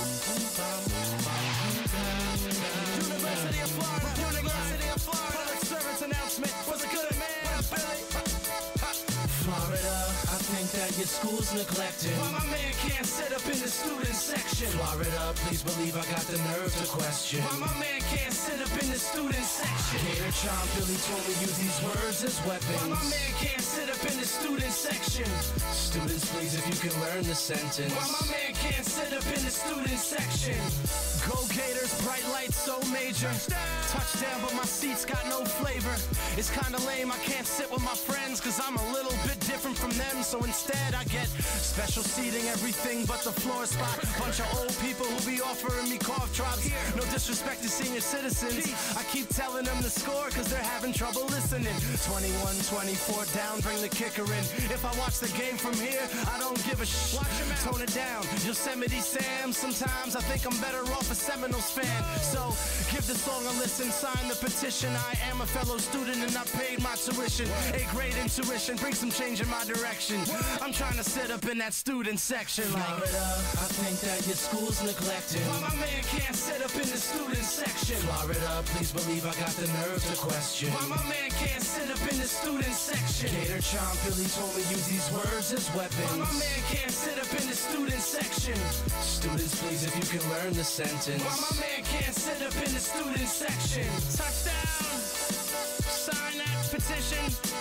University of Florida, University of Florida. Public service announcement. What's it good, man? Billy. Florida, I think that your school's neglected. Why my man can't sit up in the student section? Florida, please believe I got the nerve to question. Why my man can't sit up in the student section? Gator Chomp Billy told me use these words as weapons. Why my man can't sit up in the student section? Students, please, if you can learn the sentence. Why my man can't sit up in the student section? Go Gators, bright lights so major. Touchdown, but my seat's got no flavor. It's kinda lame, I can't sit with my friends, cause I'm a little bit different from them. So instead I get special seating, everything but the floor spot. Bunch of old people who be offering me cough drops. No disrespect to senior citizens, I keep telling them to score cause they're having trouble listening. 21-24 down, bring the kicker in. If I watch the game from here, I don't give a sh. Tone it down, Yosemite Sam. Sometimes I think I'm better off a Seminoles fan. So give the song a listen, sign the petition. I am a fellow student and I paid my tuition. A great intuition, bring some change in my direction. I'm trying to sit up in that student section like Florida, I think that your school's neglected. why my man can't sit up in the student section? Florida, please believe I got the nerve to question. Why my man can't sit up in the student section? Gator Chomp Billy told me use these words as weapons. Why my man can't sit up in the student section? Students, please, if you can learn the sentence. Why my man can't sit up in the student section? Touchdown! Sign that petition.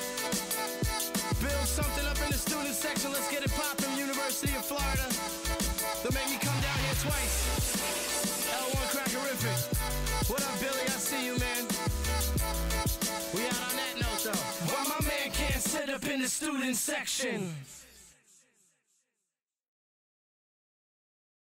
Build something up in the student section. Let's get it poppin'. University of Florida. They'll make me come down here twice. L1 Crackerific. What up, Billy? I see you, man. We out on that note, though. Why my man can't sit up in the student section?